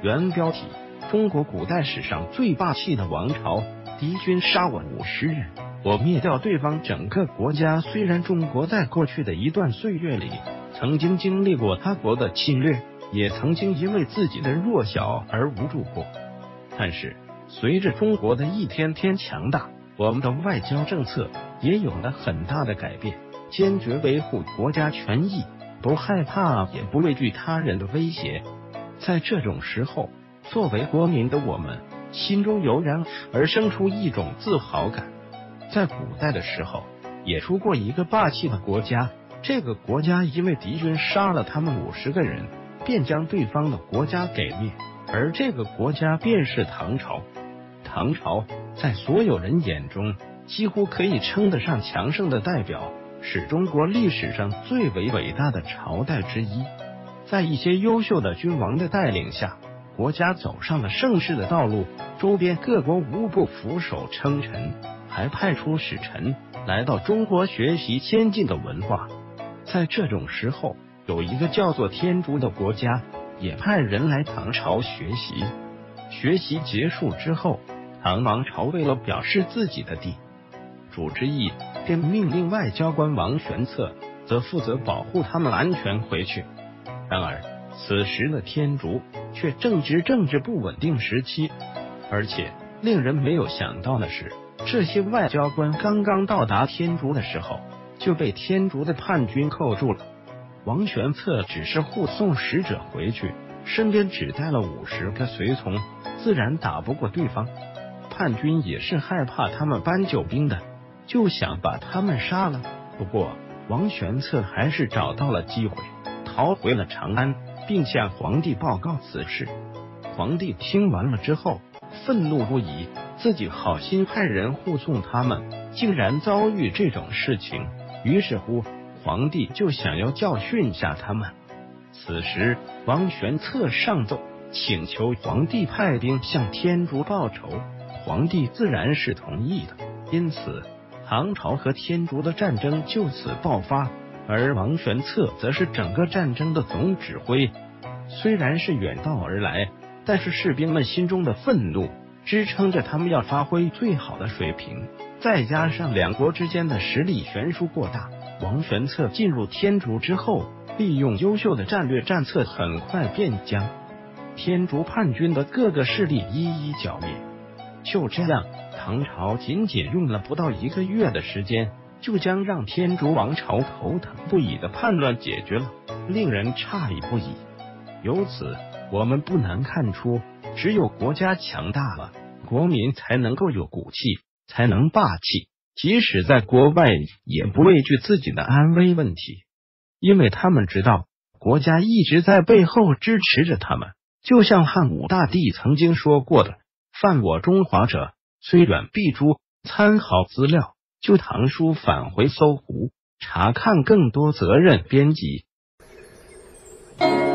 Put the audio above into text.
原标题：中国古代史上最霸气的王朝，敌军杀我50人，我灭掉对方整个国家。虽然中国在过去的一段岁月里曾经经历过他国的侵略，也曾经因为自己的弱小而无助过，但是随着中国的一天天强大，我们的外交政策也有了很大的改变，坚决维护国家权益，不害怕也不畏惧他人的威胁。在这种时候，作为国民的我们心中油然而生出一种自豪感。在古代的时候也出过一个霸气的国家，这个国家因为敌军杀了他们50个人，便将对方的国家给灭，而这个国家便是唐朝。唐朝在所有人眼中几乎可以称得上强盛的代表，是中国历史上最为伟大的朝代之一。在一些优秀的君王的带领下，国家走上了盛世的道路，周边各国无不俯首称臣，还派出使臣来到中国学习先进的文化。在这种时候，有一个叫做天竺的国家也派人来唐朝学习。学习结束之后，唐王朝为了表示自己的地主之意，便命令外交官王玄策则负责保护他们安全回去。然而此时的天竺却正值政治不稳定时期，而且令人没有想到的是，这些外交官刚刚到达天竺的时候就被天竺的叛军扣住了。王玄策只是护送使者回去，身边只带了50个随从，自然打不过对方。叛军也是害怕他们搬救兵的，就想把他们杀了。不过王玄策还是找到了机会，逃回了长安，并向皇帝报告此事。皇帝听完了之后愤怒不已，自己好心派人护送他们，竟然遭遇这种事情。于是乎，皇帝就想要教训下他们。此时王玄策上奏，请求皇帝派兵向天竺报仇。皇帝自然是同意的，因此唐朝和天竺的战争就此爆发，而王玄策则是整个战争的总指挥。虽然是远道而来，但是士兵们心中的愤怒支撑着他们要发挥最好的水平，再加上两国之间的实力悬殊过大，王玄策进入天竺之后，利用优秀的战略战策，很快便将天竺叛军的各个势力一一剿灭。就这样，唐朝仅仅用了不到1个月的时间，就将让天竺王朝头疼不已的叛乱解决了，令人诧异不已。由此我们不难看出，只有国家强大了，国民才能够有骨气，才能霸气，即使在国外也不畏惧自己的安危问题，因为他们知道国家一直在背后支持着他们。就像汉武大帝曾经说过的，犯我中华者，虽远必诛。参考资料，旧唐书返回搜狐，查看更多责任编辑。